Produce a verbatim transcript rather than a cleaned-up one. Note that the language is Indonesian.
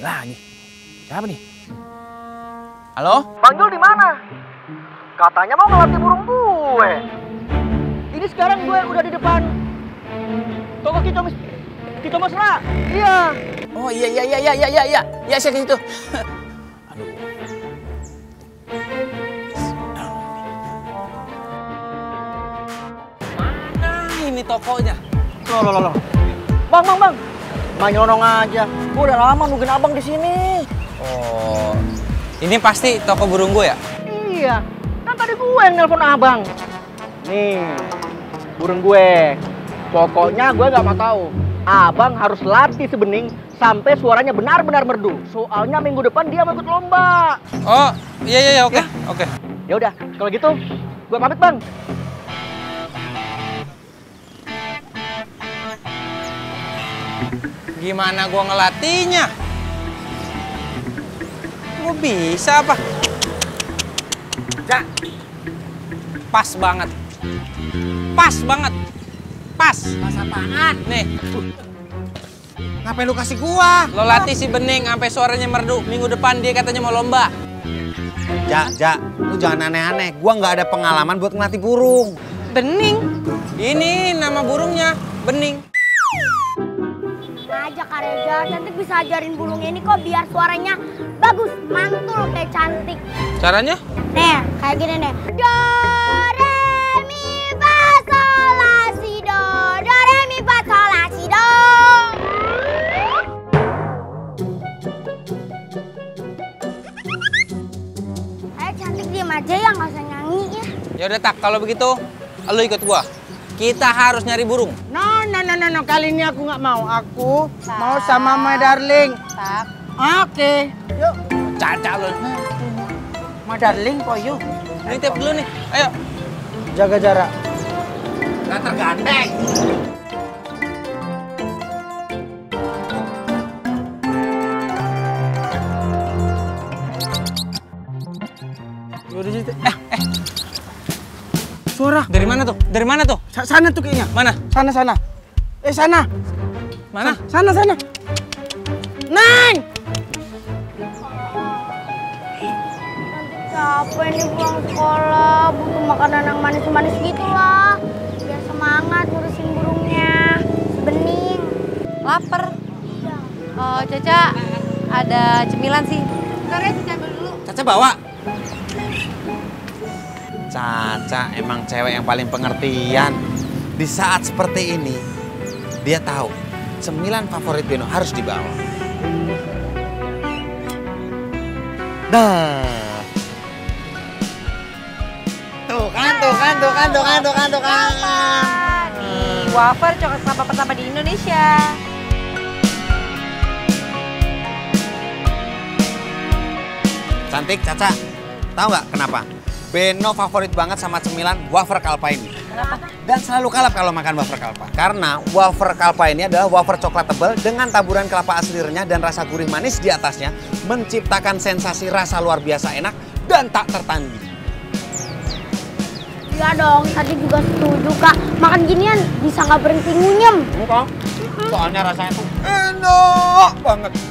lagi. Siapa nih? Halo? Bang Jul di mana? Katanya mau ngelatih burung gue. Ini sekarang gue udah di depan toko Kito Mas Kito Mesra. Iya. Oh iya iya iya iya iya iya iya. Ya saya ke situ. Aduh. Mana ini tokonya? Loh loh loh. Bang bang bang. Main nyelonong aja. Gue udah lama nungguin abang di sini. Oh. Ini pasti toko burung gue ya? Iya. Kan tadi gue yang nelpon abang. Nih. Burung gue. Pokoknya gue gak mau tahu. Abang harus latih sebening sampai suaranya benar-benar merdu. Soalnya minggu depan dia mau ikut lomba. Oh, iya iya iya, oke. Oke. Ya udah, kalau gitu gue pamit, Bang. Gimana gua ngelatihnya? Gua bisa apa? Ja. Pas banget. Pas banget. Pas. Pas apaan? Nih. Ngapain lu kasih gua? Lo latih si Bening sampai suaranya merdu. Minggu depan dia katanya mau lomba. Ja, Ja, lu jangan aneh-aneh. Gua nggak ada pengalaman buat ngelatih burung. Bening. Ini nama burungnya, Bening. Aja Kak Reza, Cantik bisa ajarin burung ini kok biar suaranya bagus, mantul kayak Cantik. Caranya? Nih, kayak gini nih. Do, re, mi, fa, sol, la, si, do. Do, re, mi, fa, sol, la, si, do. Ayo Cantik diem aja ya, nggak usah nyanyi ya. Ya udah tak, kalau begitu lo ikut gua. Kita harus nyari burung. No, no, no, no, no. Kali ini aku nggak mau. Aku tak. mau sama My Darling. Tak. Oke, yuk. Caca lo. My Darling kok yuk. Nitip dulu nih, ayo. Jaga jarak. Nggak tergandeng. Yaudah situ. Eh, eh. Suara. Dari mana tuh? Dari mana tuh? Sa sana tuh kayaknya. Mana? Sana, sana. Eh, sana. Mana? Sana, sana. Neng! Capek nih pulang sekolah, butuh makanan yang manis-manis gitu lah. Biar semangat ngurusin burungnya. Bening. Lapar. Oh, Caca, ada cemilan sih. Bentar ya, Caca ambil dulu. Caca bawa. Caca emang cewek yang paling pengertian. Di saat seperti ini, dia tahu cemilan favorit Beno harus dibawa. Dah. Tuh kan, tuh kan, tuh kan, tuh kan, tuh kan, tuh kan. Nih, wafer coklat kelapa pertama di Indonesia. Cantik, Caca. Tahu nggak kenapa? Beno favorit banget sama cemilan wafer kalpa ini. Kenapa? Dan selalu kalap kalau makan wafer kalpa. Karena wafer kalpa ini adalah wafer coklat tebal dengan taburan kelapa asli renyah dan rasa gurih manis di atasnya. Menciptakan sensasi rasa luar biasa enak dan tak tertanding. Iya dong, tadi juga setuju Kak. Makan ginian bisa nggak berhenti ngunyem. Enggak. Soalnya rasanya tuh enak banget.